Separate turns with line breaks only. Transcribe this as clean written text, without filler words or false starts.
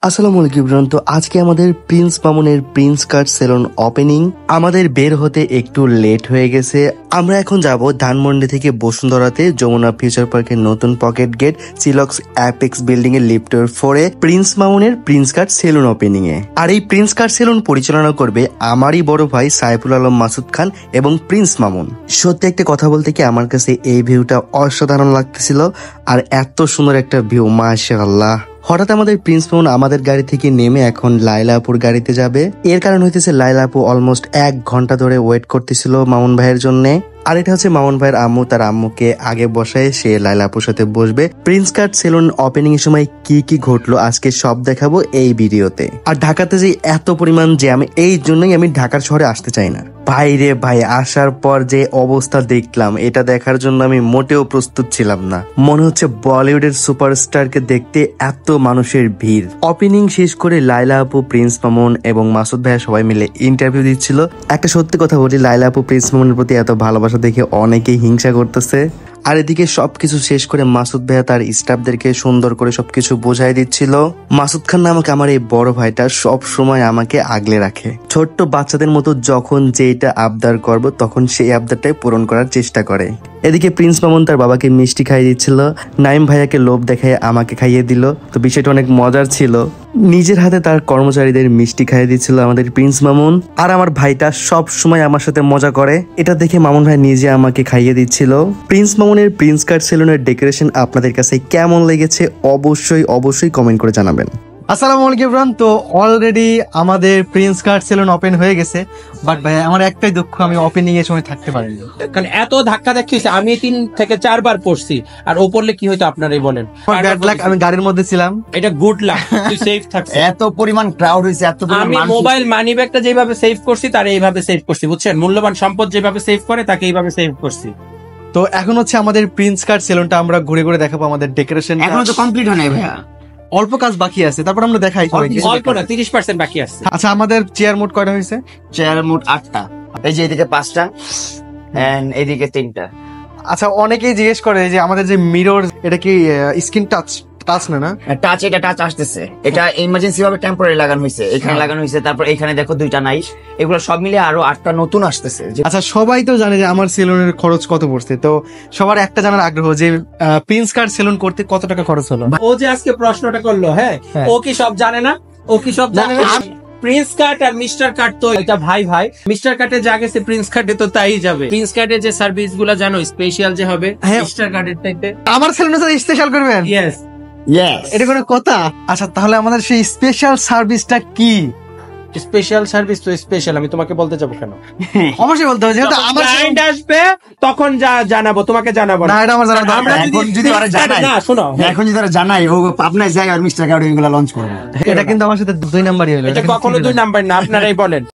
আসসালামু আলাইকুম। তো আজকে আমাদের প্রিন্স মামুনের প্রিন্স কাট সেলুন ওপেনিং। আমাদের বের হতে একটু লেট হয়ে গেছে। আমরা এখন যাব ধানমন্ডি থেকে বসুন্ধরাতে যমুনা ফিউচার পার্কের নতুন পকেট গেট সিলক্স অ্যাপেক্স বিল্ডিং এর লিফটের 4 এ প্রিন্স মামুনের প্রিন্স কাট সেলুন ওপেনিং এ। আর এই প্রিন্স কাট সেলুন পরিচালনা করবে আমারই বড় ভাই সাইফুল আলম মাসুদ খান এবং প্রিন্স মামুন। সত্যি একটা কথা বলতে কি আমার কাছে এই ভিউটা অসাধারণ লাগতেছিল। আর এত সুন্দর একটা ভিউ, মাশাআল্লাহ। হঠাৎ আমাদের প্রিন্স মামুন আমাদের গাড়ি থেকে নেমে এখন লাইলাপুর গাড়িতে যাবে। এর কারণ হইতেছে লাইলাপু অলমোস্ট 1 ঘন্টা ধরে ওয়েট করতেছিল মামুন ভাইয়ের জন্য। আর এটা হচ্ছে মামুন ভাইয়ের আম্মু, তার আম্মুকে আগে বসায় সে লাইলাপুর সাথে বসবে। প্রিন্স কাট সেলুন ওপেনিং এর সময় কি কি ঘটলো আজকে সব দেখাবো এই ভিডিওতে। আর ঢাকাতে যে এত পরিমাণ জ্যাম, এই জন্যই আমি ঢাকার শহরে আসতে চাই না। ভাইরে ভাই, আসার পর যে অবস্থা দেখলাম, এটা দেখার জন্য আমি মোটেও প্রস্তুত ছিলাম না। মনে হচ্ছে বলিউডের সুপারস্টারকে দেখতে এত মানুষের ভিড়। ওপেনিং শেষ করে লাইলা আপু, প্রিন্স মামুন এবং মাসুদ ভাইয়া সবাই মিলে ইন্টারভিউ দিচ্ছিল। একটা সত্যি কথা বলি, লাইলা আপু প্রিন্স মামুনের প্রতি এত ভালোবাসা দেখে অনেকেই হিংসা করতেছে। আর এদিকে সবকিছু শেষ করে মাসুদ ভাইয়া তার স্টাফদেরকে সুন্দর করে সবকিছু বোঝাই দিচ্ছিল। মাসুদ খান নামক আমার এই বড় ভাইটা সব সময় আমাকে আগলে রাখে। ছোট্ট বাচ্চাদের মতো যখন যেটা আবদার করব তখন সেই আবদারটাই পূরণ করার চেষ্টা করে। এদিকে প্রিন্স মামুন তার বাবাকে মিষ্টি খাইয়ে দিচ্ছিল, নাইম ভাইয়াকে লোভ দেখায় আমাকে খাইয়ে দিল। তো বিষয়টা অনেক মজার ছিল। নিজের হাতে তার কর্মচারীদের মিষ্টি খাইয়ে দিচ্ছিল আমাদের প্রিন্স মামুন। আর আমার ভাইটা সব সময় আমার সাথে মজা করে, এটা দেখে মামুন ভাই নিজে আমাকে খাইয়ে দিচ্ছিল। প্রিন্স মামুনের প্রিন্স কাট সেলুনের ডেকোরেশন আপনাদের কাছে কেমন লেগেছে অবশ্যই কমেন্ট করে জানাবেন।
আসসালামু আলাইকুম এভরিওয়ান। তো অলরেডি আমাদের প্রিন্স কাট সেলুন ওপেন হয়ে গেছে, বাট ভাই আমার একটাই দুঃখ, আমি ওপেনিং এর সময় থাকতে পারিনি।
কারণ এত ধাক্কা দেখি আমি 3 থেকে 4 বার পড়ছি, আর ও পড়লে কি হইতো আপনারাই বলেন।
ব্যাড লাক, আমি গাড়ির মধ্যে ছিলাম।
এটা গুড লাক, তুই সেফ থাকছিস।
এত পরিমাণ ক্রাউড হইছে, এত পরিমাণ
আমি মোবাইল মানি ব্যাগটা যেভাবে সেভ করছি তার এইভাবে সেভ করছি, বুঝছেন? মূল্যবান সম্পদ যেভাবে সেভ করে তাকে এইভাবে সেভ করছি।
তো এখন হচ্ছে আমাদের প্রিন্স কাট সেলুনটা আমরা ঘুরে ঘুরে দেখাবো। আমাদের ডেকোরেশন
এখনো তো কমপ্লিট হয় নাই ভাইয়া,
অল্প কাজ বাকি আছে, তারপর আমরা দেখাই সবাইকে।
অল্প না, 30% বাকি আছে।
আচ্ছা, আমাদের চেয়ার মোট কয়টা হয়েছে?
চেয়ার মোট 8টা, এই যে এদিকে 5টা এন্ড এদিকে 3টা।
আচ্ছা, অনেকেই জিজ্ঞেস করে যে আমাদের যে মিরর, এটা কি স্ক্রিন টাচ না?
টাচ, এটা টাচ আসতেছে, এটা ইমার্জেন্সি ভাবে টেম্পোরারি লাগানো হয়েছে, এখানে লাগানো হয়েছে, তারপর এখানে দেখো 2টা নাই। এগুলো সব মিলে আরো 8টা নতুন আসতেছে।
আচ্ছা, সবাই তো জানে যে আমার সেলুনের খরচ কত পড়ছে। তো সবার একটা জানার আগ্রহ যে প্রিন্স কাট সেলুন করতে কত টাকা খরচ হলো।
ও যে আজকে প্রশ্নটা করলো, হ্যাঁ, ও কি সব জানে না? প্রিন্স কাট আর মিস্টার কাট তো এটা ভাই মিস্টার কাটে যা গেছে প্রিন্স কাটে তো তাই যাবে। প্রিন্স কাটে যে সার্ভিস গুলা জানো স্পেশাল যে হবে, মিস্টার কাটের টাইপে
আমার সেলুনে স্পেশাল করবেন।
ইয়েস,
এটা কোনো কথা? আচ্ছা, তাহলে আমাদের সেই স্পেশাল সার্ভিসটা কি?
স্পেশাল সার্ভিস তো স্পেশাল, আমি তোমাকে বলতে যাবো কেন?
অবশ্যই বলতে হবে, যেহেতু আমার
ক্লায়েন্ট আসবে তখন জানাবো, তোমাকে জানাবো
না। এটা আমার জানা দরকার।
আমরা
যদি ওরা জানাই,
না শোনো,
এখন যদি ওরা জানাই ও আপনার জায়গায় মিস্টার কাট এগুলো লঞ্চ করবে,
এটা কিন্তু আমার সাথে 2 নাম্বারই হলো।
এটা কখনো 2 নাম্বার না, আপনারাই বলেন।